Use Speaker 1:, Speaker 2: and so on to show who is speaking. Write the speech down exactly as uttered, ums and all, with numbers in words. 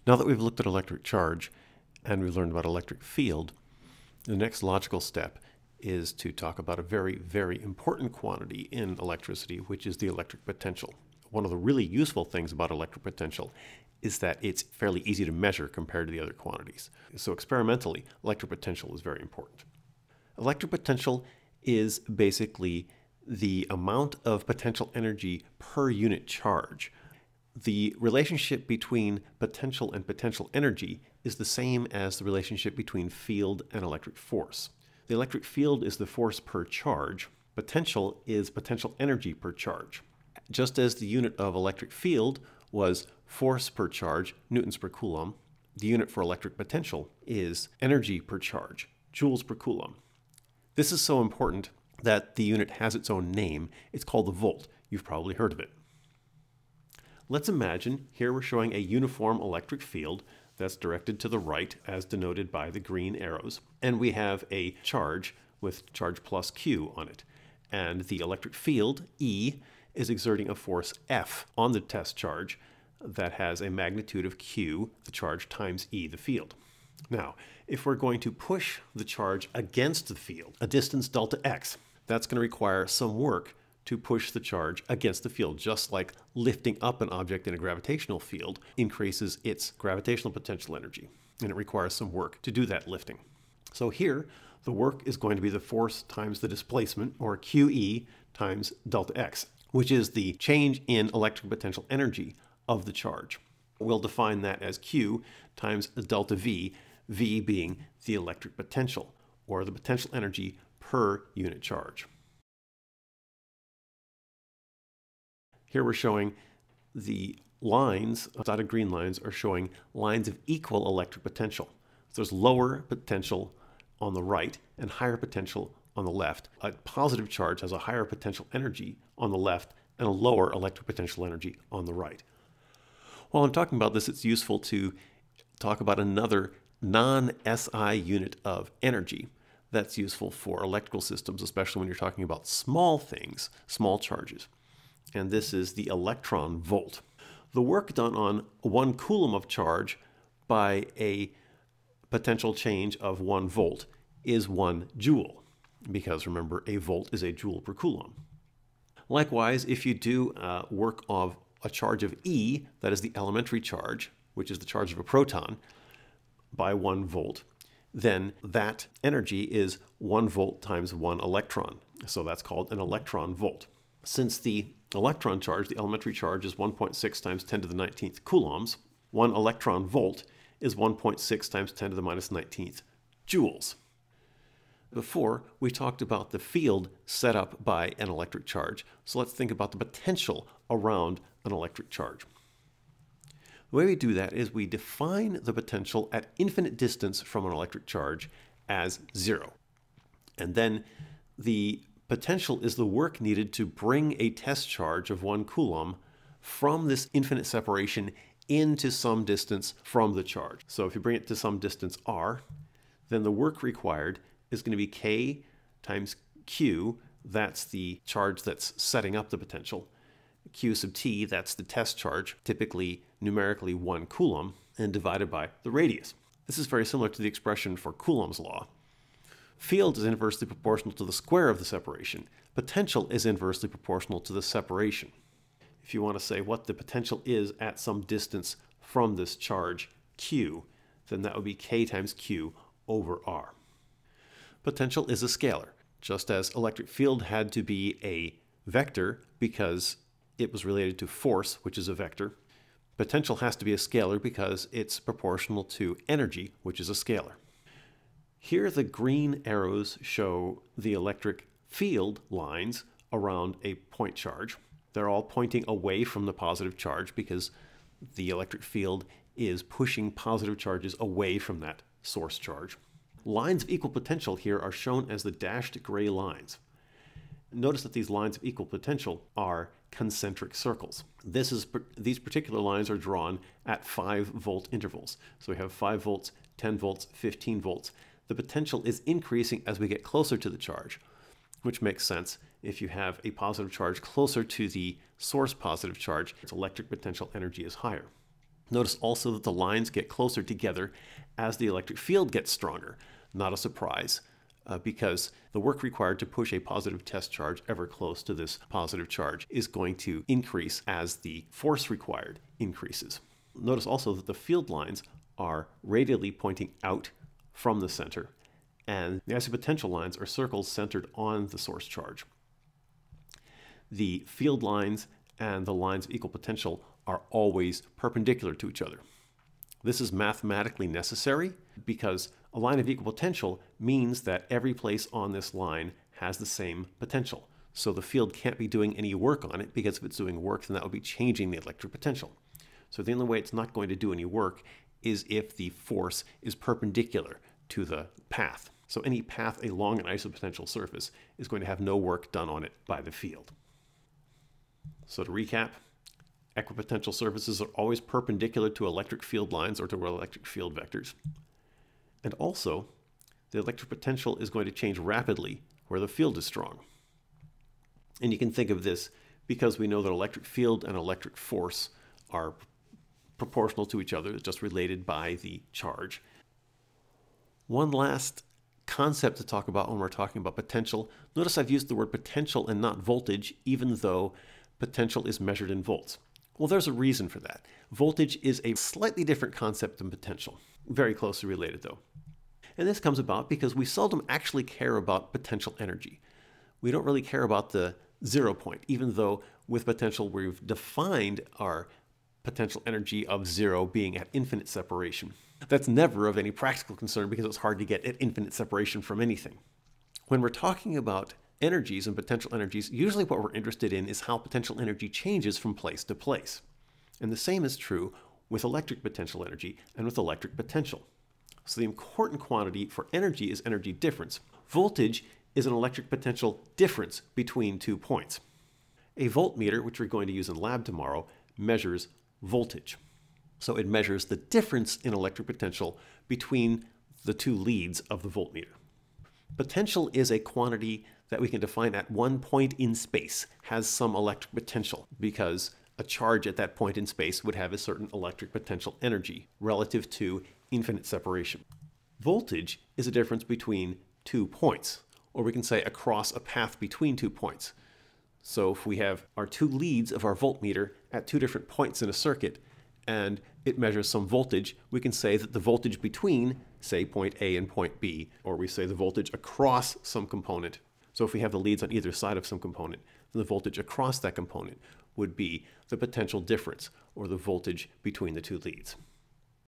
Speaker 1: Now that we've looked at electric charge and we've learned about electric field, the next logical step is to talk about a very, very important quantity in electricity, which is the electric potential. One of the really useful things about electric potential is that it's fairly easy to measure compared to the other quantities. So experimentally, electric potential is very important. Electric potential is basically the amount of potential energy per unit charge. The relationship between potential and potential energy is the same as the relationship between field and electric force. The electric field is the force per charge. Potential is potential energy per charge. Just as the unit of electric field was force per charge, newtons per coulomb, the unit for electric potential is energy per charge, joules per coulomb. This is so important that the unit has its own name. It's called the volt. You've probably heard of it. Let's imagine here we're showing a uniform electric field that's directed to the right as denoted by the green arrows. And we have a charge with charge plus Q on it. And the electric field, E, is exerting a force F on the test charge that has a magnitude of Q, the charge, times E, the field. Now, if we're going to push the charge against the field, a distance delta X, that's going to require some work to push the charge against the field, just like lifting up an object in a gravitational field increases its gravitational potential energy, and it requires some work to do that lifting. So here, the work is going to be the force times the displacement, or Q E times delta X, which is the change in electric potential energy of the charge. We'll define that as Q times delta V, V being the electric potential, or the potential energy per unit charge. Here we're showing the lines, dotted green lines, are showing lines of equal electric potential. So there's lower potential on the right and higher potential on the left. A positive charge has a higher potential energy on the left and a lower electric potential energy on the right. While I'm talking about this, it's useful to talk about another non-S I unit of energy that's useful for electrical systems, especially when you're talking about small things, small charges. And this is the electron volt. The work done on one coulomb of charge by a potential change of one volt is one joule, because remember, a volt is a joule per coulomb. Likewise, if you do uh, work of a charge of E, that is the elementary charge, which is the charge of a proton, by one volt, then that energy is one volt times one electron. So that's called an electron volt. Since the electron charge, the elementary charge, is one point six times ten to the nineteenth coulombs, one electron volt is one point six times ten to the minus nineteenth joules. Before, we talked about the field set up by an electric charge, so let's think about the potential around an electric charge. The way we do that is we define the potential at infinite distance from an electric charge as zero. And then the potential is the work needed to bring a test charge of one coulomb from this infinite separation into some distance from the charge. So if you bring it to some distance r, then the work required is going to be K times Q, that's the charge that's setting up the potential. Q sub T, that's the test charge, typically numerically one coulomb, and divided by the radius. This is very similar to the expression for Coulomb's law. Field is inversely proportional to the square of the separation. Potential is inversely proportional to the separation. If you want to say what the potential is at some distance from this charge Q, then that would be K times Q over R. Potential is a scalar, just as electric field had to be a vector because it was related to force, which is a vector. Potential has to be a scalar because it's proportional to energy, which is a scalar. Here the green arrows show the electric field lines around a point charge. They're all pointing away from the positive charge because the electric field is pushing positive charges away from that source charge. Lines of equal potential here are shown as the dashed gray lines. Notice that these lines of equal potential are concentric circles. This is, these particular lines are drawn at five volt intervals. So we have five volts, ten volts, fifteen volts. The potential is increasing as we get closer to the charge, which makes sense. If you have a positive charge closer to the source positive charge, its electric potential energy is higher. Notice also that the lines get closer together as the electric field gets stronger. Not a surprise, uh, because the work required to push a positive test charge ever close to this positive charge is going to increase as the force required increases. Notice also that the field lines are radially pointing out from the center, and the isopotential lines are circles centered on the source charge. The field lines and the lines of equal potential are always perpendicular to each other. This is mathematically necessary because a line of equal potential means that every place on this line has the same potential. So the field can't be doing any work on it, because if it's doing work, then that would be changing the electric potential. So the only way it's not going to do any work is if the force is perpendicular to the path. So any path along an isopotential surface is going to have no work done on it by the field. So to recap, equipotential surfaces are always perpendicular to electric field lines or to electric field vectors. And also, the electric potential is going to change rapidly where the field is strong. And you can think of this because we know that electric field and electric force are proportional to each other, just related by the charge. One last concept to talk about when we're talking about potential. Notice I've used the word potential and not voltage, even though potential is measured in volts. Well, there's a reason for that. Voltage is a slightly different concept than potential. Very closely related, though. And this comes about because we seldom actually care about potential energy. We don't really care about the zero point, even though with potential we've defined our potential energy of zero being at infinite separation. That's never of any practical concern because it's hard to get at infinite separation from anything. When we're talking about energies and potential energies, usually what we're interested in is how potential energy changes from place to place. And the same is true with electric potential energy and with electric potential. So the important quantity for energy is energy difference. Voltage is an electric potential difference between two points. A voltmeter, which we're going to use in lab tomorrow, measures voltage. So it measures the difference in electric potential between the two leads of the voltmeter. Potential is a quantity that we can define at one point in space, has some electric potential, because a charge at that point in space would have a certain electric potential energy relative to infinite separation. Voltage is a difference between two points, or we can say across a path between two points. So if we have our two leads of our voltmeter at two different points in a circuit, and it measures some voltage, we can say that the voltage between, say, point A and point B, or we say the voltage across some component. So if we have the leads on either side of some component, then the voltage across that component would be the potential difference, or the voltage between the two leads.